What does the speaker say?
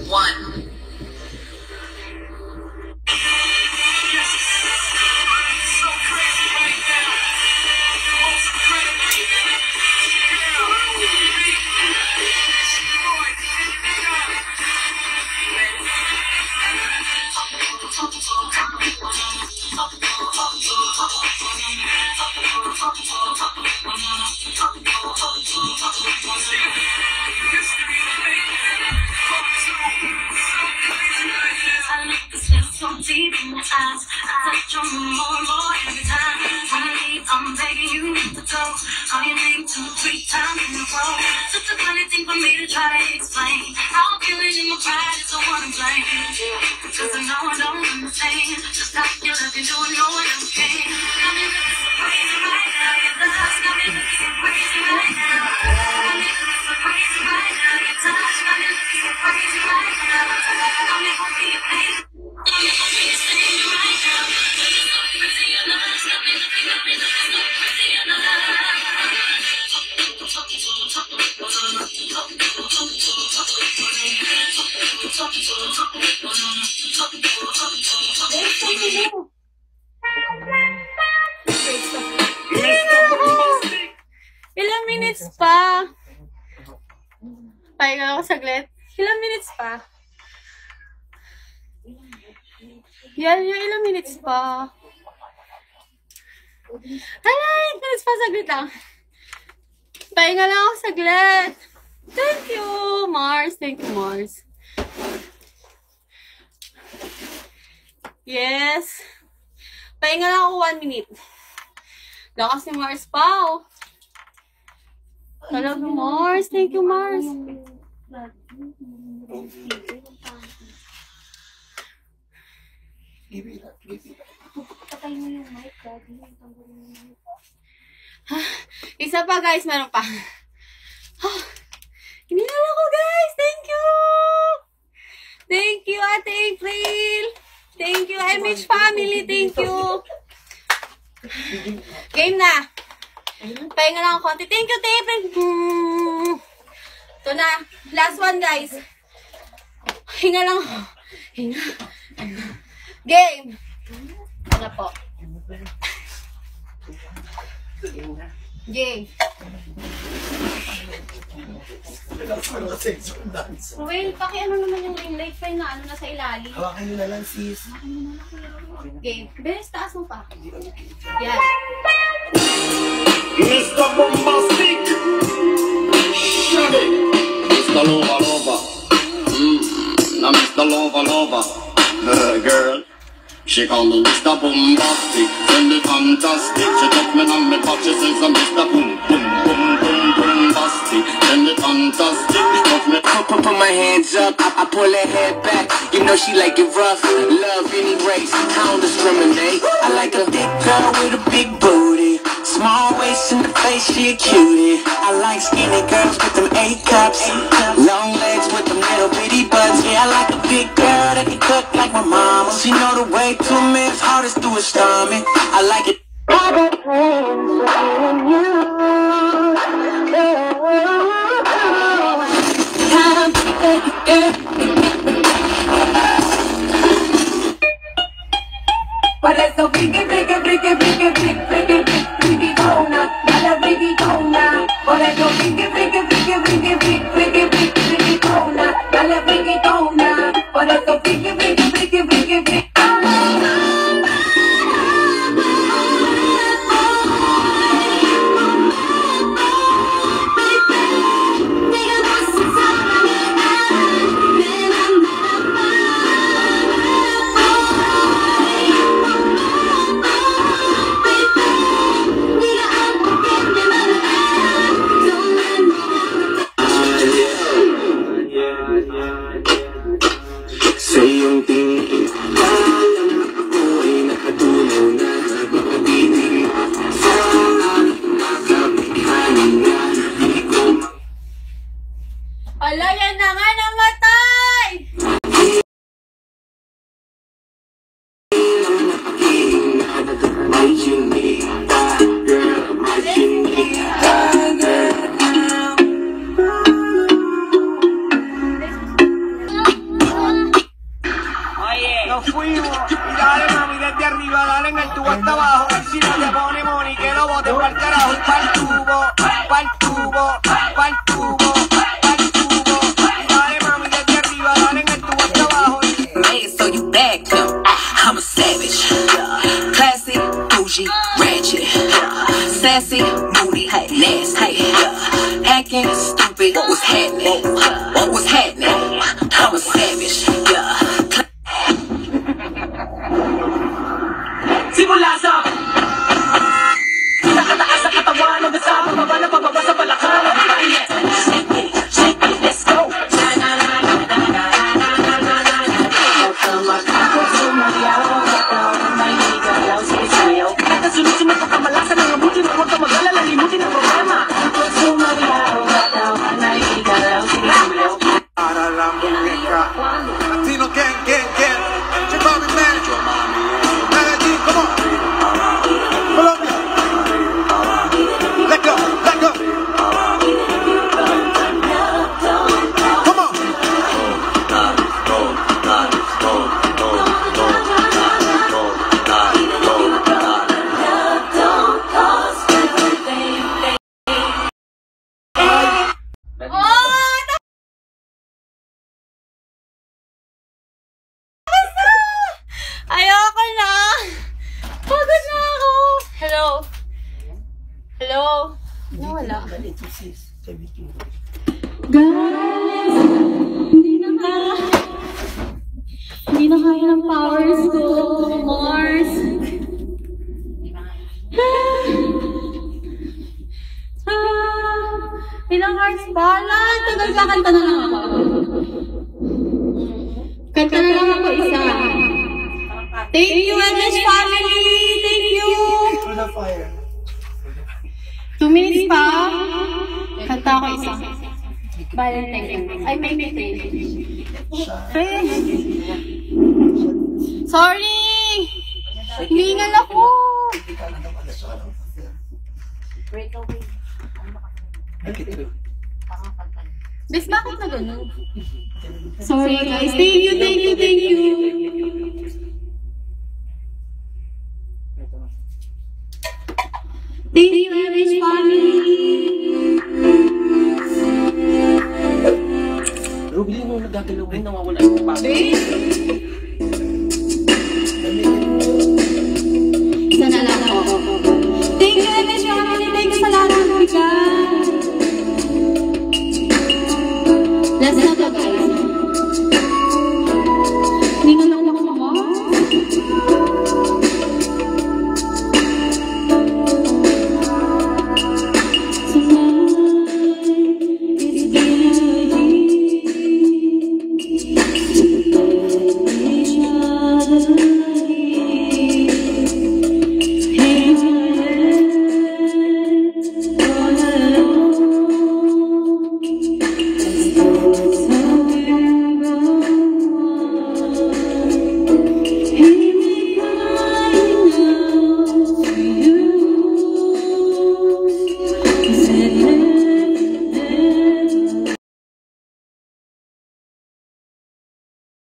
1. Deep in your eyes, I touch on you more and more every time. Finally, I'm begging you to go. Call your name 2, 3 times in a row. Such a funny thing for me to try to explain. How I'm feeling in my pride is the one I'm playing. Cause I know I don't understand. Just stop your love and doing no one else can. Got me looking so crazy right now. Your love's got me looking so crazy right now. Got me looking so crazy right now. Your touch got me looking so crazy right now. Got me hoping you pain. Ilang minutes pa? Pahinga ako saglit. Ilang minutes pa? Yan, yung ilang minutes pa. Hala, 8 minutes pa, saglit lang. Pahinga lang ako saglit. Thank you, Mars. Thank you, Mars. Yes. Pahinga lang ako 1 minute. Lakas ni Mars pa, oh. Talaga, Mars. Thank you, Mars. Patay mo yung mic, Daddy. Isa pa, guys. Meron pa. Hinilala ko, guys. Thank you. Thank you, Ate April. Thank you, MH family. Thank you. Game na. Pahinga lang ako konti. Thank you, Ate April. Ito na. Last one, guys. Hinga lang ako. Hinga. Game. Ano po? Game. Well, pakiano naman yung ring light pa na ano na sa ilalim. Hawakan nyo na lang, sis. Game. Bes, taas mo pa. Yan. Mr. Bombastic. Shut it. Mr. Lover Lover. Now Mr. Lover Lover. Girl. She call me Mr. Bombastic, send me fantastic. She touch me on me pop, she says I'm Mr. Boom Boom Boom Boom Bombastic, send me fantastic. Touch me. Put my hands up, I pull her head back. You know she like it rough, love any race. I don't discriminate. I like a thick girl with a big booty, small waist in the face, she a cutie. I like skinny girls with them A cups, long legs with them little bitty butts. Yeah, I like a big girl that can cook like my mama. She know the way to a man's heart is through his stomach. I like it. I got plans for you. But it's so big, big, big, big, big, big, big, big, dona, la baby dona. But it's so big, big, big, big, big, big, big, dona, la baby dona. But it's so big, big, big, big, big. Ala, yan na nga namatay! nos fuimos. Y dale, mami, desde arriba, dale en el tubo hasta abajo. Y si no te pone money, que lo bote pa'l carajo. Y pa'l tubo, pa'l tubo, pa'l tubo, pa'l tubo. Y dale, mami, desde arriba, dale en el tubo hasta abajo. Made so you back him. I'm a savage. Classy, bougie, ratchet. Sassy, moody, nasty. Acting stupid, what's happening? What's happening? I'm a savage. Simula sa nakataas sa katawan, hanggang sa pababa na pababa sa balakang. Shake it, let's go. Sunod-sunod ka kamalasan ng abuti mo, huwag ka mag-alala, limutin ang problema. Para la muñeca. Latino gang, gang, gang. Chimami man. Medellín, come on. Colombia. Let go, let go. Come on. Ayoko na! Pagod na ako! Hello? Hello? Nawala. Guys! Hindi na kaya ng powers ko. Mars! Ilang hours pa? Tagal pa, kanta na lang ako. Kanta na lang ako isa. Thank you, MS family! Thank you! 2 minutes pa. Kanta ako isa. Valentine. Ay, may sorry! Hilingal ako! Bes, bakit na ganun? Sorry guys. Thank you, thank you, thank you! Thank you, MS family! Ruby, mo nagagalaw nawawala yung papa. Isa na lang ako. Thank you, MS family! Thank you sa lahat ng bigay! Let's go, guys!